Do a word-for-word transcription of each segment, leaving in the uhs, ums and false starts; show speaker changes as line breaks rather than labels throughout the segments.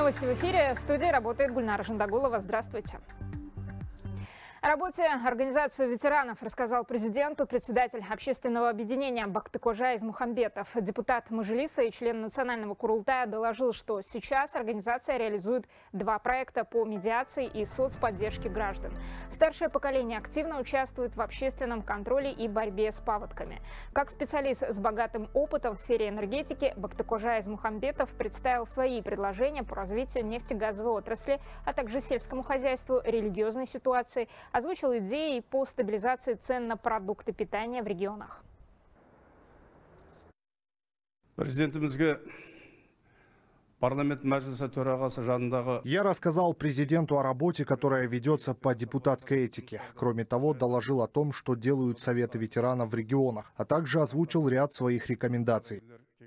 Новости в эфире. В студии работает Гульнара Жандагулова. Здравствуйте. О работе организации ветеранов рассказал президенту председатель общественного объединения Бактыкожа Измухамбетов. Депутат Мажилиса и член национального курултая доложил, что сейчас организация реализует два проекта по медиации и соцподдержке граждан. Старшее поколение активно участвует в общественном контроле и борьбе с паводками. Как специалист с богатым опытом в сфере энергетики, Бактыкожа Измухамбетов представил свои предложения по развитию нефтегазовой отрасли, а также сельскому хозяйству, религиозной ситуации, озвучил идеи по стабилизации цен на продукты питания в регионах.
Президентімізге парламент мәжілісі төрағасы жанындағы...
Я рассказал президенту о работе, которая ведется по депутатской этике. Кроме того, доложил о том, что делают советы ветеранов в регионах, а также озвучил ряд своих рекомендаций.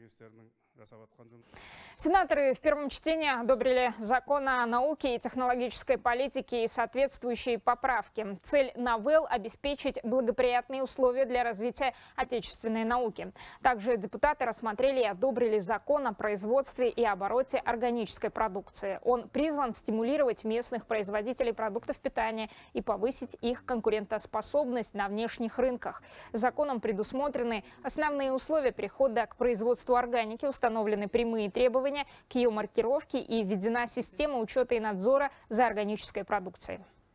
Сенаторы в первом чтении одобрили закон о науке и технологической политике и соответствующие поправки. Цель новелл – обеспечить благоприятные условия для развития отечественной науки. Также депутаты рассмотрели и одобрили закон о производстве и обороте органической продукции. Он призван стимулировать местных производителей продуктов питания и повысить их конкурентоспособность на внешних рынках. Законом предусмотрены основные условия перехода к производству органики, установлены прямые требования к ее маркировке и введена система учета и надзора за органической продукцией.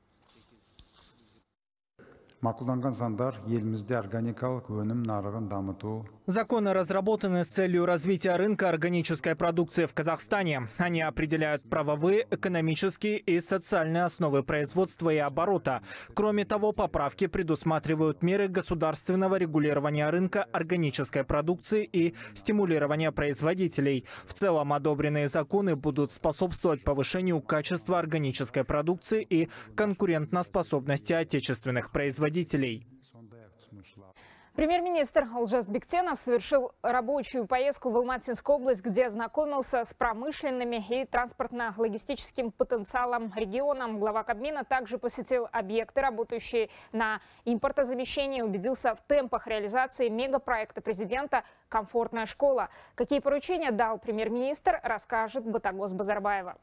Законы разработаны с целью развития рынка органической продукции в Казахстане. Они определяют правовые, экономические и социальные основы производства и оборота. Кроме того, поправки предусматривают меры государственного регулирования рынка органической продукции и стимулирования производителей. В целом, одобренные законы будут способствовать повышению качества органической продукции и конкурентоспособности отечественных производителей.
Премьер-министр Олжас Бектенов совершил рабочую поездку в Алматинскую область, где ознакомился с промышленными и транспортно-логистическим потенциалом региона. Глава Кабмина также посетил объекты, работающие на импортозамещении, и убедился в темпах реализации мегапроекта президента «Комфортная школа». Какие поручения дал премьер-министр, расскажет Батагос Базарбаева.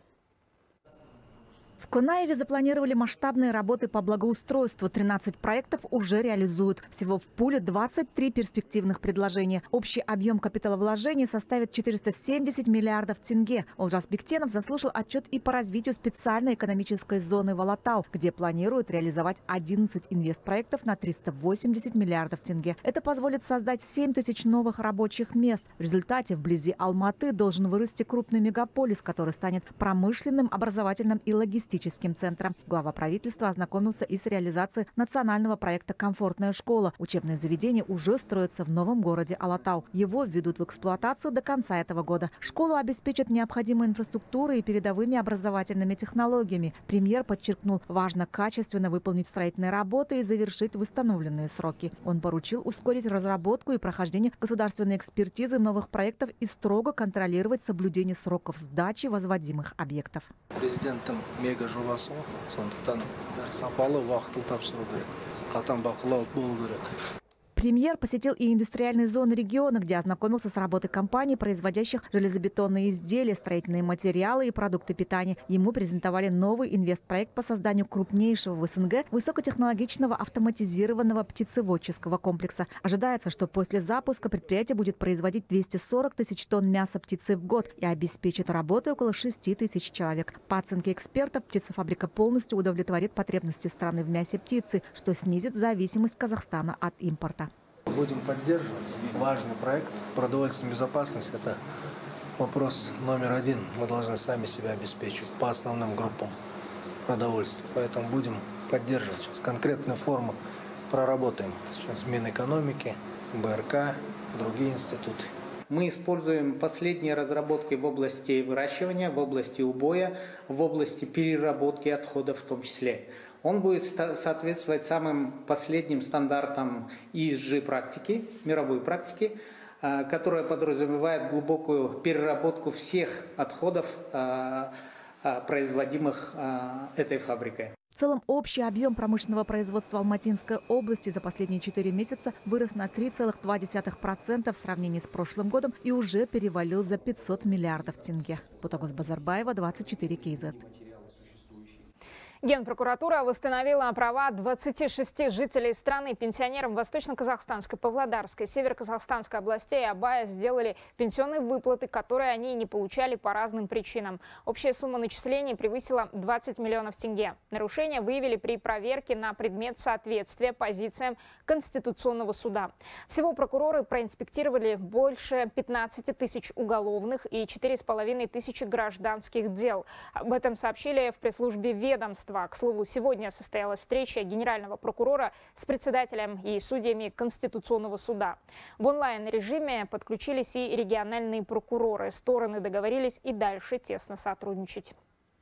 В Конаеве запланировали масштабные работы по благоустройству. тринадцать проектов уже реализуют. Всего в пуле двадцать три перспективных предложения. Общий объем капиталовложений составит четыреста семьдесят миллиардов тенге. Олжас Бектенов заслушал отчет и по развитию специальной экономической зоны Валатау, где планируют реализовать одиннадцать инвестпроектов на триста восемьдесят миллиардов тенге. Это позволит создать семь тысяч новых рабочих мест. В результате вблизи Алматы должен вырасти крупный мегаполис, который станет промышленным, образовательным и логистическим центром. Глава правительства ознакомился и с реализацией национального проекта «Комфортная школа». Учебное заведение уже строится в новом городе Алатау. Его введут в эксплуатацию до конца этого года. Школу обеспечат необходимой инфраструктурой и передовыми образовательными технологиями. Премьер подчеркнул, важно качественно выполнить строительные работы и завершить в установленные сроки. Он поручил ускорить разработку и прохождение государственной экспертизы новых проектов и строго контролировать соблюдение сроков сдачи возводимых объектов.
Президентом мега жобасы, сондықтан сапалы уақытылы тапсыру керек. Қатаң бақылау болу керек.
Премьер посетил и индустриальные зоны региона, где ознакомился с работой компаний, производящих железобетонные изделия, строительные материалы и продукты питания. Ему презентовали новый инвестпроект по созданию крупнейшего в СНГ высокотехнологичного автоматизированного птицеводческого комплекса. Ожидается, что после запуска предприятие будет производить двести сорок тысяч тонн мяса птицы в год и обеспечит работой около шести тысяч человек. По оценке экспертов, птицефабрика полностью удовлетворит потребности страны в мясе птицы, что снизит зависимость Казахстана от импорта.
Будем поддерживать важный проект. Продовольственная безопасность – это вопрос номер один. Мы должны сами себя обеспечивать по основным группам продовольствия. Поэтому будем поддерживать. Сейчас конкретную форму проработаем. Сейчас Минэкономики, БРК, другие институты.
Мы используем последние разработки в области выращивания, в области убоя, в области переработки отходов в том числе. Он будет соответствовать самым последним стандартам и эс джи-практики, мировой практики, которая подразумевает глубокую переработку всех отходов, производимых этой фабрикой.
В целом, общий объем промышленного производства Алматинской области за последние четыре месяца вырос на три целых два десятых процента в сравнении с прошлым годом и уже перевалил за пятьсот миллиардов тенге. Ботагоз Базарбаева, двадцать четыре кей зет.
Генпрокуратура восстановила права двадцати шести жителей страны. Пенсионерам Восточно-Казахстанской, Павлодарской, Северо-Казахстанской областей Абая сделали пенсионные выплаты, которые они не получали по разным причинам. Общая сумма начислений превысила двадцать миллионов тенге. Нарушения выявили при проверке на предмет соответствия позициям Конституционного суда. Всего прокуроры проинспектировали больше пятнадцати тысяч уголовных и четыре с половиной тысячи гражданских дел. Об этом сообщили в пресс-службе ведомства. К слову, сегодня состоялась встреча генерального прокурора с председателем и судьями Конституционного суда. В онлайн-режиме подключились и региональные прокуроры. Стороны договорились и дальше тесно сотрудничать.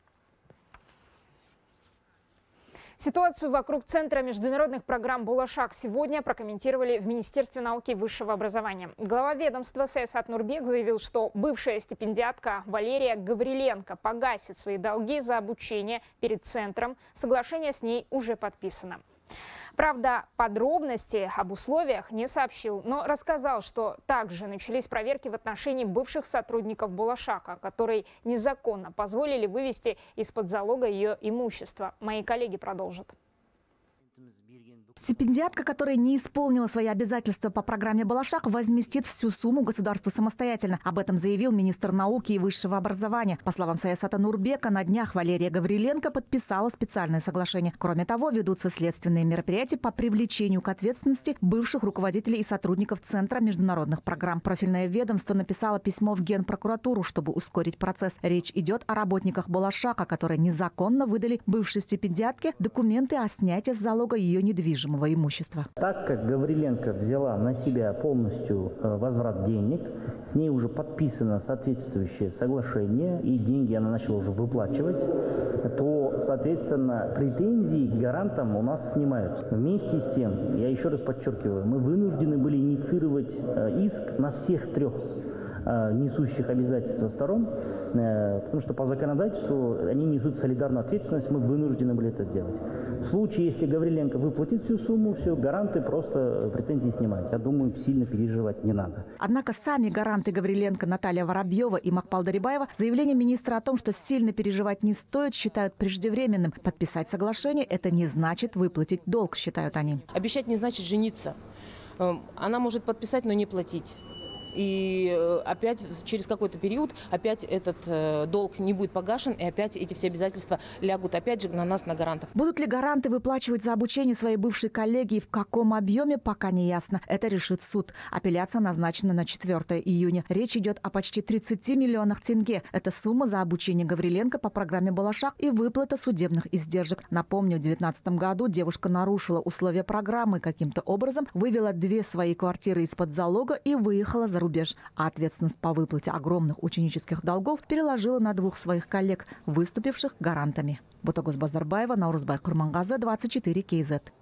Ситуацию вокруг Центра международных программ «Болашак» сегодня прокомментировали в Министерстве науки и высшего образования. Глава ведомства Саясат Нурбек заявил, что бывшая стипендиатка Валерия Гавриленко погасит свои долги за обучение перед Центром. Соглашение с ней уже подписано. Правда, подробности об условиях не сообщил, но рассказал, что также начались проверки в отношении бывших сотрудников Болашака, которые незаконно позволили вывести из-под залога ее имущество. Мои коллеги продолжат.
Стипендиатка, которая не исполнила свои обязательства по программе «Болашак», возместит всю сумму государству самостоятельно. Об этом заявил министр науки и высшего образования. По словам Саясата Нурбека, на днях Валерия Гавриленко подписала специальное соглашение. Кроме того, ведутся следственные мероприятия по привлечению к ответственности бывших руководителей и сотрудников Центра международных программ. Профильное ведомство написало письмо в Генпрокуратуру, чтобы ускорить процесс. Речь идет о работниках «Болашака», которые незаконно выдали бывшей стипендиатке документы о снятии с залога ее недвижимости. Имущества.
Так как Гавриленко взяла на себя полностью возврат денег, с ней уже подписано соответствующее соглашение, и деньги она начала уже выплачивать, то, соответственно, претензии к гарантам у нас снимаются. Вместе с тем, я еще раз подчеркиваю, мы вынуждены были инициировать иск на всех трех несущих обязательства сторон, потому что по законодательству они несут солидарную ответственность, мы вынуждены были это сделать. В случае, если Гавриленко выплатит всю сумму, все, гаранты просто претензии снимаются. Я думаю, сильно переживать не надо.
Однако сами гаранты Гавриленко Наталья Воробьева и Макпал Дарибаева заявление министра о том, что сильно переживать не стоит, считают преждевременным. Подписать соглашение – это не значит выплатить долг, считают они.
Обещать не значит жениться. Она может подписать, но не платить. И опять через какой-то период опять этот э, долг не будет погашен, и опять эти все обязательства лягут опять же на нас, на гарантов.
Будут ли гаранты выплачивать за обучение своей бывшей коллеги и в каком объеме, пока не ясно. Это решит суд. Апелляция назначена на четвёртое июня. Речь идет о почти тридцати миллионах тенге. Это сумма за обучение Гавриленко по программе «Болашак» и выплата судебных издержек. Напомню, в две тысячи девятнадцатом году девушка нарушила условия программы, каким-то образом вывела две свои квартиры из-под залога и выехала за рубеж. А ответственность по выплате огромных ученических долгов переложила на двух своих коллег, выступивших гарантами. Ботагоз Базарбаева, Наурузбай Курмангазы, двадцать четыре кей зет.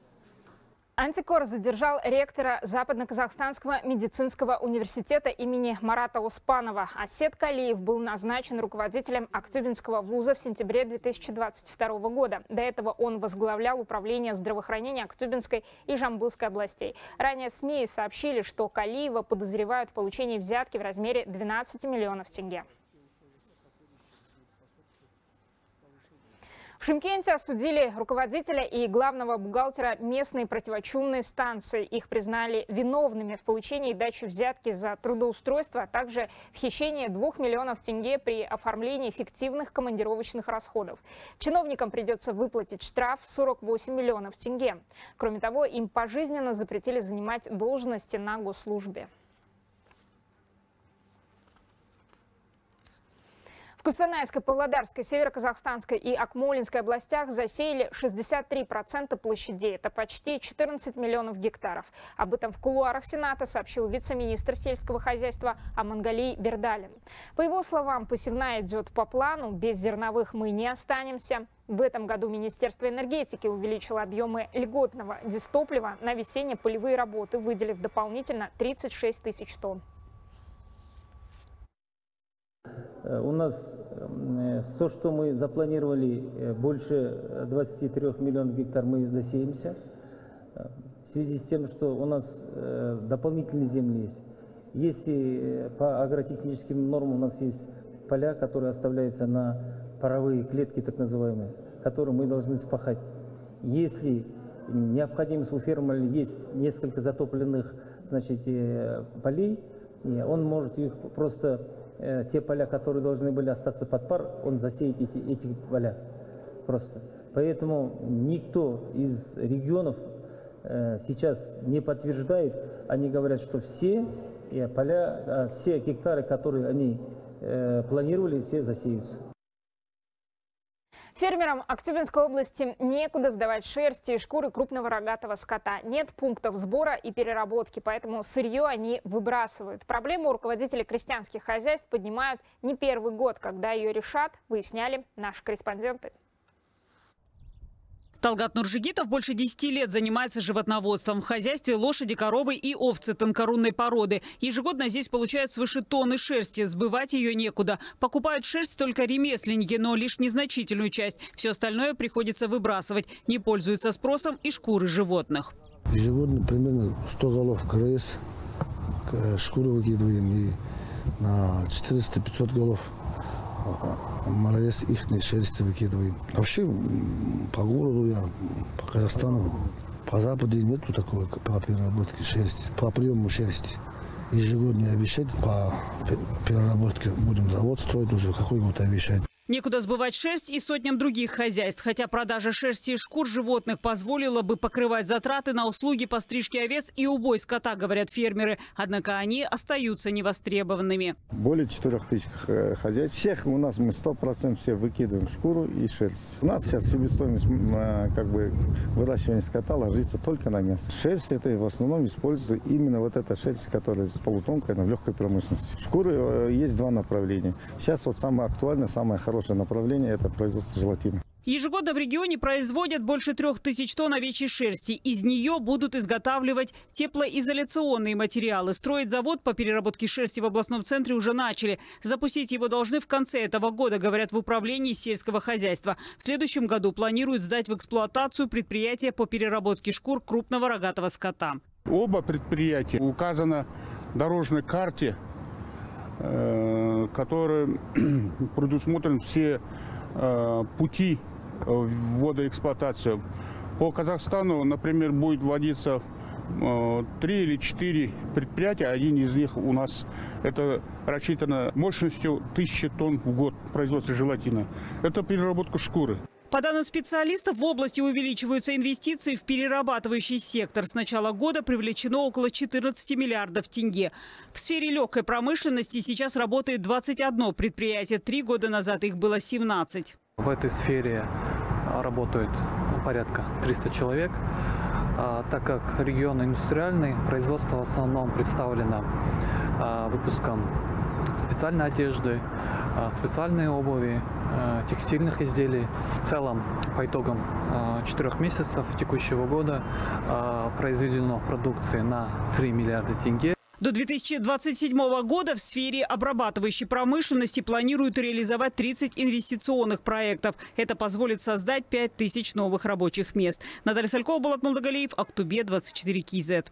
Антикор задержал ректора Западно-Казахстанского медицинского университета имени Марата Оспанова. Асет Калиев был назначен руководителем Актюбинского вуза в сентябре две тысячи двадцать второго года. До этого он возглавлял управление здравоохранения Актюбинской и Жамбылской областей. Ранее СМИ сообщили, что Калиева подозревают в получении взятки в размере двенадцати миллионов тенге. В Шымкенте осудили руководителя и главного бухгалтера местной противочумной станции. Их признали виновными в получении и даче взятки за трудоустройство, а также в хищении двух миллионов тенге при оформлении фиктивных командировочных расходов. Чиновникам придется выплатить штраф сорок восемь миллионов тенге. Кроме того, им пожизненно запретили занимать должности на госслужбе. В Кустанайской, Павлодарской, Северо-Казахстанской и Акмолинской областях засеяли шестьдесят три процента площадей. Это почти четырнадцать миллионов гектаров. Об этом в кулуарах Сената сообщил вице-министр сельского хозяйства Амангалий Бердалин. По его словам, посевная идет по плану, без зерновых мы не останемся. В этом году Министерство энергетики увеличило объемы льготного дистоплива на весенне-полевые работы, выделив дополнительно тридцать шесть тысяч тонн.
У нас то, что мы запланировали, больше двадцати трёх миллионов гектар, мы засеемся. В связи с тем, что у нас дополнительные земли есть. Если по агротехническим нормам у нас есть поля, которые оставляются на паровые клетки, так называемые, которые мы должны спахать. Если необходимость у фермера есть несколько затопленных, значит, полей, он может их просто, те поля, которые должны были остаться под пар, он засеет эти, эти поля просто. Поэтому никто из регионов сейчас не подтверждает, они говорят, что все поля, все гектары, которые они планировали, все засеются.
Фермерам Актюбинской области некуда сдавать шерсти и шкуры крупного рогатого скота. Нет пунктов сбора и переработки, поэтому сырье они выбрасывают. Проблему руководители крестьянских хозяйств поднимают не первый год. Когда ее решат, выясняли наши корреспонденты.
Талгат Нуржигитов больше десяти лет занимается животноводством. В хозяйстве лошади, коровы и овцы тонкорунной породы. Ежегодно здесь получают свыше тонны шерсти. Сбывать ее некуда. Покупают шерсть только ремесленники, но лишь незначительную часть. Все остальное приходится выбрасывать. Не пользуются спросом и шкуры животных.
Ежегодно примерно сто голов КРС шкуры выкидываем, и на четыреста-пятьсот голов малоез их шерсти выкидываем. Вообще по городу, я, по Казахстану, по Западу нету такой по переработке шерсти, по приему шерсти. Ежегодно обещать по переработке, будем завод строить уже, какой год обещать.
Некуда сбывать шерсть и сотням других хозяйств. Хотя продажа шерсти и шкур животных позволила бы покрывать затраты на услуги по стрижке овец и убой скота, говорят фермеры. Однако они остаются невостребованными.
Более четырех тысяч хозяйств. Всех у нас мы сто процентов все выкидываем шкуру и шерсть. У нас сейчас себестоимость как бы выращивания скота ложится только на мясо. Шерсть это в основном используется именно вот эта шерсть, которая полутонкая, в легкой промышленности. Шкуры есть два направления. Сейчас вот самое актуальное, самое хорошее направление – это производство желатина.
Ежегодно в регионе производят больше трех тысяч тонн овечьей шерсти. Из нее будут изготавливать теплоизоляционные материалы. Строить завод по переработке шерсти в областном центре уже начали. Запустить его должны в конце этого года, говорят в управлении сельского хозяйства. В следующем году планируют сдать в эксплуатацию предприятие по переработке шкур крупного рогатого скота.
Оба предприятия указано в дорожной карте, которые предусмотрены все пути ввода эксплуатации. По Казахстану, например, будет вводиться три или четыре предприятия. Один из них у нас это рассчитано мощностью тысячи тонн в год производства желатина. Это переработка шкуры.
По данным специалистов, в области увеличиваются инвестиции в перерабатывающий сектор. С начала года привлечено около четырнадцати миллиардов тенге. В сфере легкой промышленности сейчас работает двадцать одно предприятие. Три года назад их было семнадцать.
В этой сфере работают порядка трёхсот человек. Так как регион индустриальный, производство в основном представлено выпуском специальной одежды, специальной обуви, текстильных изделий. В целом, по итогам четырех месяцев текущего года произведено продукции на три миллиарда тенге.
До две тысячи двадцать седьмого года в сфере обрабатывающей промышленности планируют реализовать тридцать инвестиционных проектов. Это позволит создать пять тысяч новых рабочих мест. Наталья Салькова, Булат Молдагалиев, Актобе, двадцать четыре Кизет.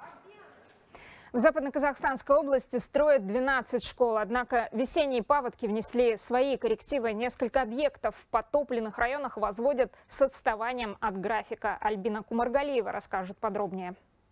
В Западно-Казахстанской области строят двенадцать школ. Однако весенние паводки внесли свои коррективы. Несколько объектов в подтопленных районах возводят с отставанием от графика. Альбина Кумаргалиева расскажет подробнее.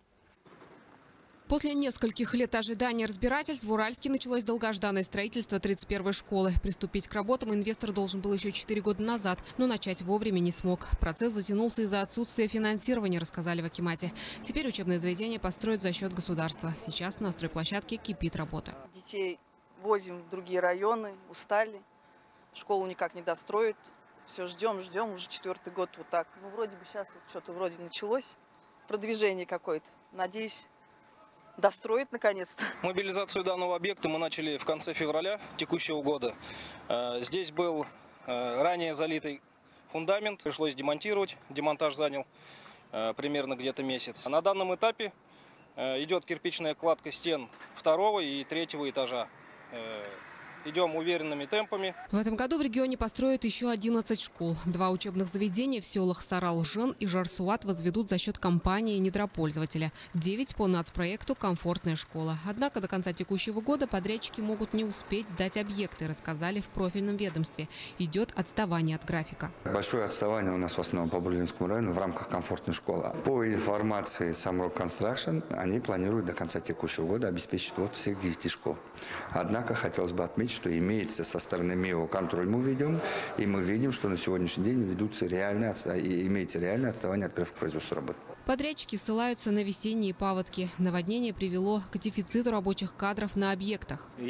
После нескольких лет ожидания разбирательств в Уральске началось долгожданное строительство тридцать первой школы. Приступить к работам инвестор должен был еще четыре года назад, но начать вовремя не смог. Процесс затянулся из-за отсутствия финансирования, рассказали в акимате. Теперь учебное заведение построят за счет государства. Сейчас на стройплощадке кипит работа.
Детей возим в другие районы, устали, школу никак не достроят. Все ждем, ждем, уже четвертый год вот так. Ну, вроде бы сейчас вот что-то вроде началось, продвижение какое-то. Надеюсь, достроить наконец-то.
Мобилизацию данного объекта мы начали в конце февраля текущего года. Здесь был ранее залитый фундамент, пришлось демонтировать. Демонтаж занял примерно где-то месяц. На данном этапе идет кирпичная кладка стен второго и третьего этажа идем уверенными темпами.
В этом году в регионе построят еще одиннадцать школ. Два учебных заведения в селах Сарал-Жен и Жарсуат возведут за счет компании-недропользователя. Девять по нацпроекту «Комфортная школа». Однако до конца текущего года подрядчики могут не успеть сдать объекты, рассказали в профильном ведомстве. Идет отставание от графика.
Большое отставание у нас в основном по Бурлинскому району в рамках «Комфортной школы». По информации Самрок Констракшн, они планируют до конца текущего года обеспечить вот всех девяти школ. Однако хотелось бы отметить, что имеется со стороны МИО контроль мы ведем, и мы видим, что на сегодняшний день ведутся реальные, и имеется реальное отставание от графика производства работ.
Подрядчики ссылаются на весенние паводки. Наводнение привело к дефициту рабочих кадров на объектах.
В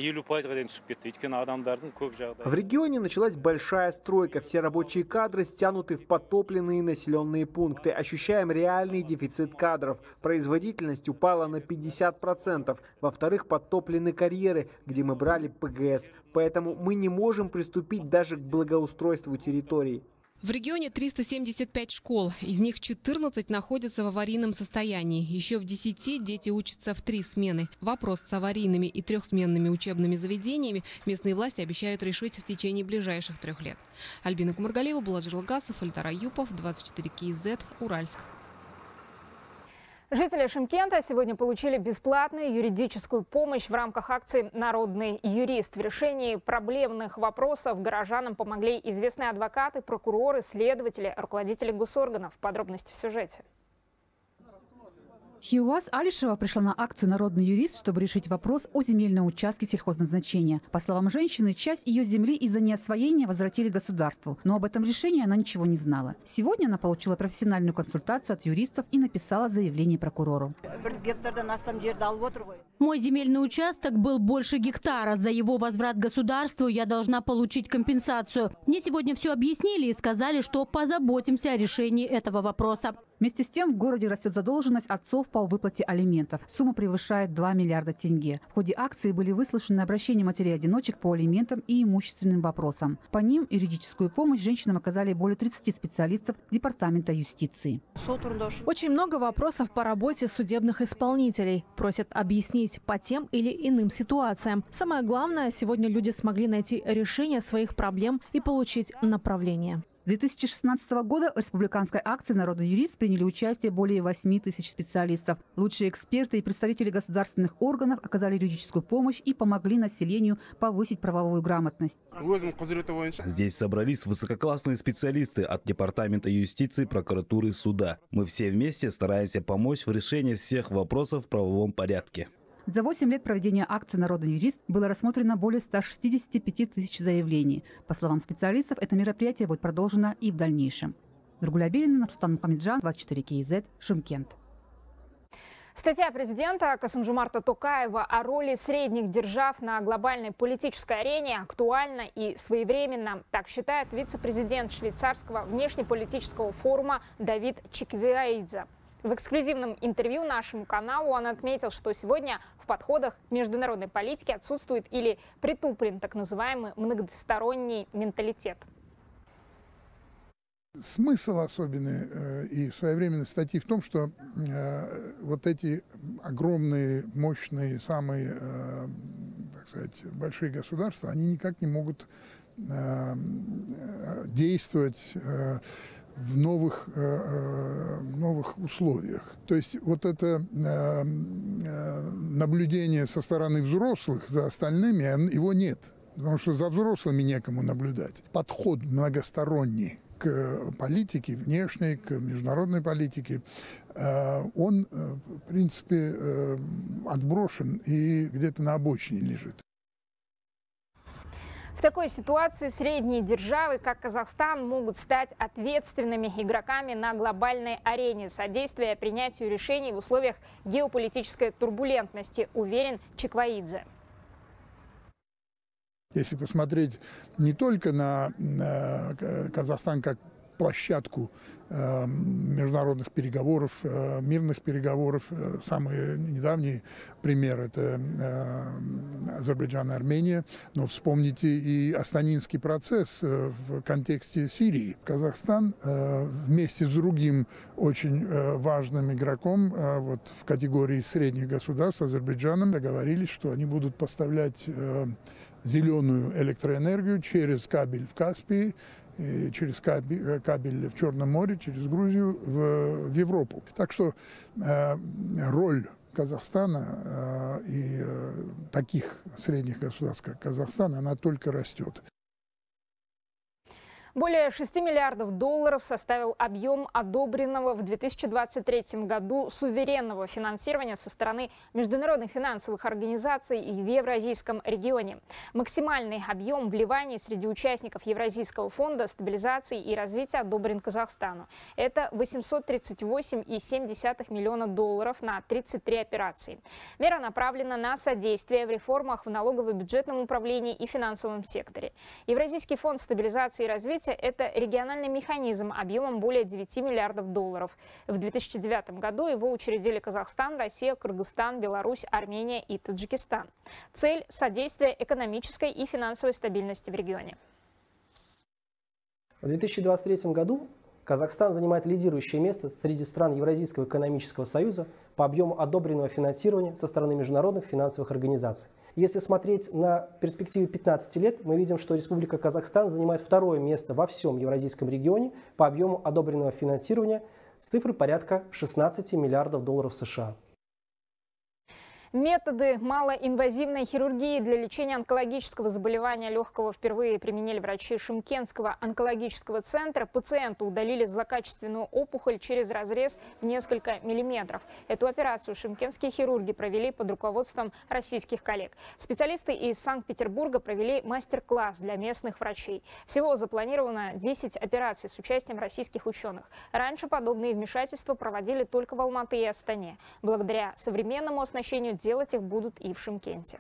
регионе началась большая стройка. Все рабочие кадры стянуты в подтопленные населенные пункты. Ощущаем реальный дефицит кадров. Производительность упала на пятьдесят процентов. Во-вторых, подтоплены карьеры, где мы брали ПГС. Поэтому мы не можем приступить даже к благоустройству территорий.
В регионе триста семьдесят пять школ, из них четырнадцать находятся в аварийном состоянии. Еще в десяти дети учатся в три смены. Вопрос с аварийными и трехсменными учебными заведениями местные власти обещают решить в течение ближайших трех лет. Альбина Кумаргалиева, Булат Жирлгасов, Эльдар Аюпов, двадцать четыре кей зет, Уральск.
Жители Шымкента сегодня получили бесплатную юридическую помощь в рамках акции «Народный юрист». В решении проблемных вопросов горожанам помогли известные адвокаты, прокуроры, следователи, руководители госорганов. Подробности в сюжете.
Хиуаз Алишева пришла на акцию «Народный юрист», чтобы решить вопрос о земельном участке сельхозназначения. По словам женщины, часть ее земли из-за неосвоения возвратили государству, но об этом решении она ничего не знала. Сегодня она получила профессиональную консультацию от юристов и написала заявление прокурору.
Мой земельный участок был больше гектара. За его возврат государству я должна получить компенсацию. Мне сегодня все объяснили и сказали, что позаботимся о решении этого вопроса.
Вместе с тем в городе растет задолженность отцов по выплате алиментов. Сумма превышает два миллиарда тенге. В ходе акции были выслушаны обращения матерей-одиночек по алиментам и имущественным вопросам. По ним юридическую помощь женщинам оказали более тридцати специалистов Департамента юстиции.
Очень много вопросов по работе судебных исполнителей. Просят объяснить по тем или иным ситуациям. Самое главное, сегодня люди смогли найти решение своих проблем и получить направление.
С две тысячи шестнадцатого года в республиканской акции «Народный юрист» приняли участие более восьми тысяч специалистов. Лучшие эксперты и представители государственных органов оказали юридическую помощь и помогли населению повысить правовую грамотность.
Здесь собрались высококлассные специалисты от Департамента юстиции, прокуратуры и суда. Мы все вместе стараемся помочь в решении всех вопросов в правовом порядке.
За восемь лет проведения акции «Народный юрист» было рассмотрено более ста шестидесяти пяти тысяч заявлений. По словам специалистов, это мероприятие будет продолжено и в дальнейшем. Нургуля Белина, Нурсултан Мухамеджан, двадцать четыре кей зет, Шымкент.
Статья президента Касым-Жомарта Токаева о роли средних держав на глобальной политической арене актуальна и своевременна. Так считает вице-президент швейцарского внешнеполитического форума Давид Чиквиаидзе. В эксклюзивном интервью нашему каналу он отметил, что сегодня в подходах к международной политике отсутствует или притуплен так называемый многосторонний менталитет.
Смысл особенный э, и своевременной статьи в том, что э, вот эти огромные, мощные, самые, э, так сказать, большие государства, они никак не могут э, действовать э, в новых, э, новых условиях. То есть вот это э, наблюдение со стороны взрослых за остальными, его нет, потому что за взрослыми некому наблюдать. Подход многосторонний к политике, внешней, к международной политике, э, он, в принципе, э, отброшен и где-то на обочине лежит.
В такой ситуации средние державы, как Казахстан, могут стать ответственными игроками на глобальной арене, содействуя принятию решений в условиях геополитической турбулентности, уверен Чиквиаидзе.
Если посмотреть не только на Казахстан как площадку э, международных переговоров, э, мирных переговоров. Самый недавний пример – это э, Азербайджан и Армения. Но вспомните и Астанинский процесс э, в контексте Сирии. Казахстан э, вместе с другим очень э, важным игроком э, вот, в категории средних государств, Азербайджаном, договорились, что они будут поставлять э, зеленую электроэнергию через кабель в Каспии, через кабель, кабель в Черном море, через Грузию в, в Европу. Так что э, роль Казахстана э, и э, таких средних государств, как Казахстан, она только растет.
Более шести миллиардов долларов составил объем одобренного в две тысячи двадцать третьем году суверенного финансирования со стороны международных финансовых организаций и в Евразийском регионе. Максимальный объем вливаний среди участников Евразийского фонда стабилизации и развития одобрен Казахстану. Это восемьсот тридцать восемь целых семь десятых миллиона долларов на тридцать три операции. Мера направлена на содействие в реформах в налогово-бюджетном управлении и финансовом секторе. Евразийский фонд стабилизации и развития – это региональный механизм объемом более девяти миллиардов долларов. В две тысячи девятом году его учредили Казахстан, Россия, Кыргызстан, Беларусь, Армения и Таджикистан. Цель – содействие экономической и финансовой стабильности в регионе.
В две тысячи двадцать третьем году Казахстан занимает лидирующее место среди стран Евразийского экономического союза по объему одобренного финансирования со стороны международных финансовых организаций. Если смотреть на перспективе пятнадцати лет, мы видим, что Республика Казахстан занимает второе место во всем Евразийском регионе по объему одобренного финансирования с цифрой порядка шестнадцати миллиардов долларов США.
Методы малоинвазивной хирургии для лечения онкологического заболевания легкого впервые применили врачи Шымкентского онкологического центра. Пациенту удалили злокачественную опухоль через разрез в несколько миллиметров. Эту операцию шымкентские хирурги провели под руководством российских коллег. Специалисты из Санкт-Петербурга провели мастер-класс для местных врачей. Всего запланировано десять операций с участием российских ученых. Раньше подобные вмешательства проводили только в Алматы и Астане. Благодаря современному оснащению делать их будут и в Шымкенте.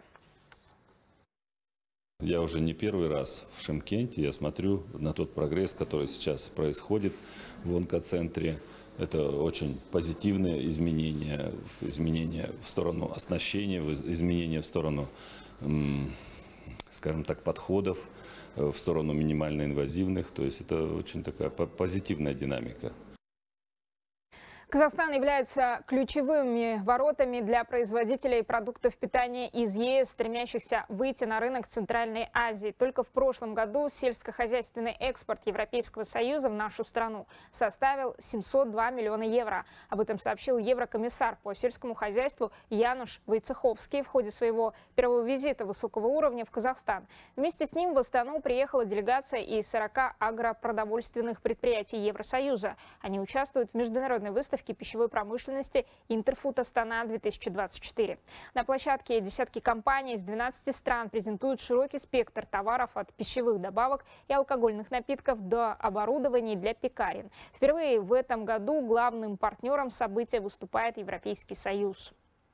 Я уже не первый раз в Шымкенте. Я смотрю на тот прогресс, который сейчас происходит в онкоцентре. Это очень позитивные изменения, изменения в сторону оснащения, изменения в сторону, скажем так, подходов, в сторону минимально инвазивных. То есть это очень такая позитивная динамика.
Казахстан является ключевыми воротами для производителей продуктов питания из ЕС, стремящихся выйти на рынок Центральной Азии. Только в прошлом году сельскохозяйственный экспорт Европейского Союза в нашу страну составил семьсот два миллиона евро. Об этом сообщил еврокомиссар по сельскому хозяйству Януш Войцеховский в ходе своего первого визита высокого уровня в Казахстан. Вместе с ним в Астану приехала делегация из сорока агропродовольственных предприятий Евросоюза. Они участвуют в международной выставке пищевой промышленности Интерфуд Астана две тысячи двадцать четыре. На площадке десятки компаний из двенадцати стран презентуют широкий спектр товаров от пищевых добавок и алкогольных напитков до оборудований для пекарен. Впервые в этом году главным партнером события выступает Европейский Союз.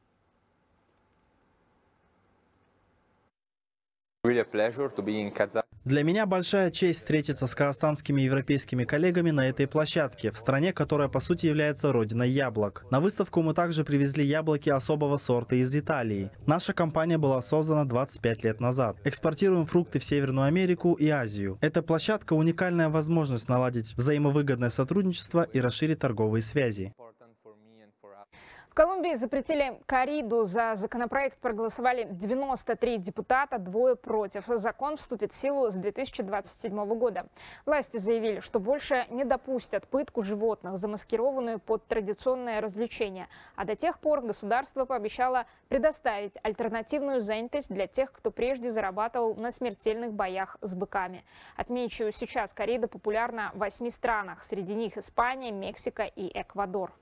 Для меня большая честь встретиться с казахстанскими и европейскими коллегами на этой площадке, в стране, которая по сути является родиной яблок. На выставку мы также привезли яблоки особого сорта из Италии. Наша компания была создана двадцать пять лет назад. Экспортируем фрукты в Северную Америку и Азию. Эта площадка – уникальная возможность наладить взаимовыгодное сотрудничество и расширить торговые связи.
В Колумбии запретили корриду. За законопроект проголосовали девяносто три депутата, двое против. Закон вступит в силу с две тысячи двадцать седьмого года. Власти заявили, что больше не допустят пытку животных, замаскированную под традиционное развлечение. А до тех пор государство пообещало предоставить альтернативную занятость для тех, кто прежде зарабатывал на смертельных боях с быками. Отмечу, сейчас коррида популярна в восьми странах. Среди них Испания, Мексика и Эквадор.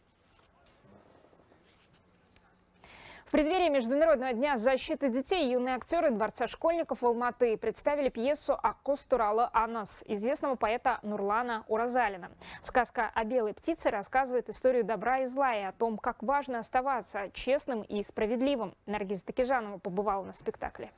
В преддверии Международного дня защиты детей юные актеры Дворца школьников в Алматы представили пьесу «Аккос туралы анас» известного поэта Нурлана Уразалина. Сказка о белой птице рассказывает историю добра и зла и о том, как важно оставаться честным и справедливым. Наргиз Такижанова побывала на спектакле.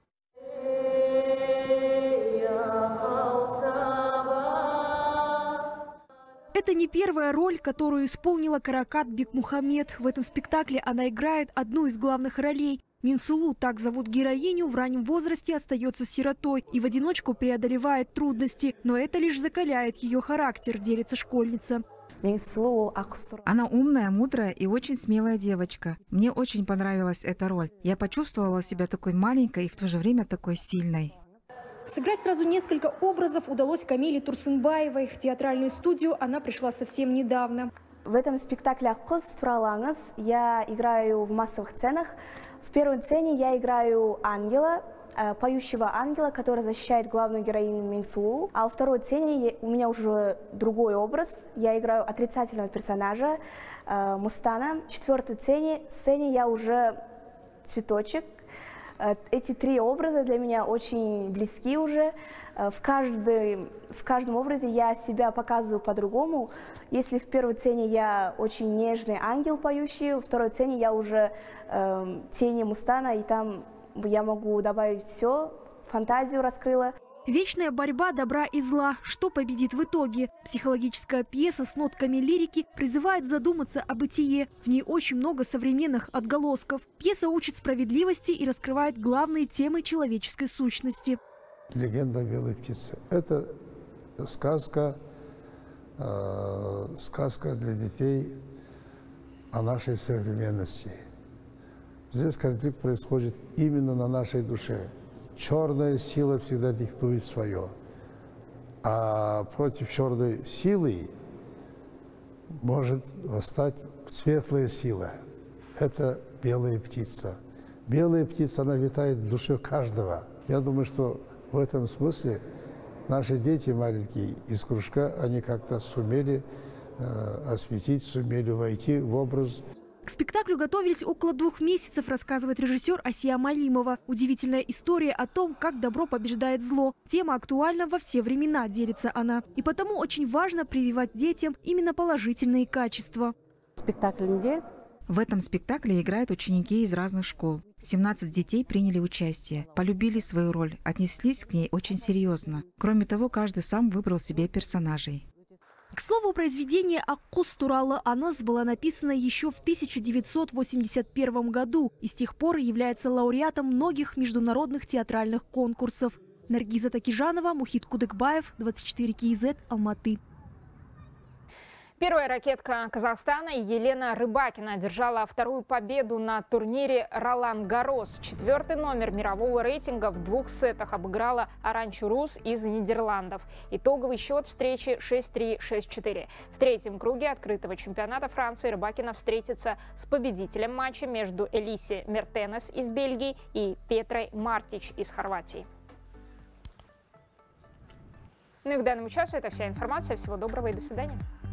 Это не первая роль, которую исполнила Каракат Бекмухамед. В этом спектакле она играет одну из главных ролей. Минсулу, так зовут героиню, в раннем возрасте остается сиротой и в одиночку преодолевает трудности. Но это лишь закаляет ее характер, делится школьница.
Она умная, мудрая и очень смелая девочка. Мне очень понравилась эта роль. Я почувствовала себя такой маленькой и в то же время такой сильной.
Сыграть сразу несколько образов удалось Камиле Турсынбаевой. В театральную студию она пришла совсем недавно.
В этом спектакле «Қыз туралы аңыз» я играю в массовых сценах. В первой сцене я играю ангела, поющего ангела, который защищает главную героиню Минсулу. А во второй сцене у меня уже другой образ. Я играю отрицательного персонажа Мустана. В четвертой сцене, сцене я уже цветочек. Эти три образа для меня очень близки уже. В, каждый, в каждом образе я себя показываю по-другому. Если в первой сцене я очень нежный ангел поющий, во второй сцене я уже э, тени Мустана, и там я могу добавить все, фантазию раскрыла.
Вечная борьба добра и зла. Что победит в итоге? Психологическая пьеса с нотками лирики призывает задуматься о бытие. В ней очень много современных отголосков. Пьеса учит справедливости и раскрывает главные темы человеческой сущности.
Легенда белой птицы. Это сказка, э, сказка для детей о нашей современности. Здесь конфликт происходит именно на нашей душе. Черная сила всегда диктует свое. А против черной силы может восстать светлая сила. Это белая птица. Белая птица, она витает в душе каждого. Я думаю, что в этом смысле наши дети маленькие из кружка, они как-то сумели э, осветить, сумели войти в образ.
К спектаклю готовились около двух месяцев, рассказывает режиссер Асия Малимова. Удивительная история о том, как добро побеждает зло. Тема актуальна во все времена, делится она. И потому очень важно прививать детям именно положительные качества.
В этом спектакле играют ученики из разных школ. семнадцать детей приняли участие, полюбили свою роль, отнеслись к ней очень серьезно. Кроме того, каждый сам выбрал себе персонажей.
К слову, произведение «Қыз туралы аңыз» было написано еще в тысяча девятьсот восемьдесят первом году и с тех пор является лауреатом многих международных театральных конкурсов. Наргиза Такижанова, Мухит Кудыкбаев, двадцать четыре ка зет, Алматы.
Первая ракетка Казахстана Елена Рыбакина одержала вторую победу на турнире Ролан Гаррос. Четвертый номер мирового рейтинга в двух сетах обыграла Аранчу Рус из Нидерландов. Итоговый счет встречи шесть три — шесть четыре. В третьем круге открытого чемпионата Франции Рыбакина встретится с победителем матча между Элиси Мертенес из Бельгии и Петрой Мартич из Хорватии. Ну и к данному часу это вся информация. Всего доброго и до свидания.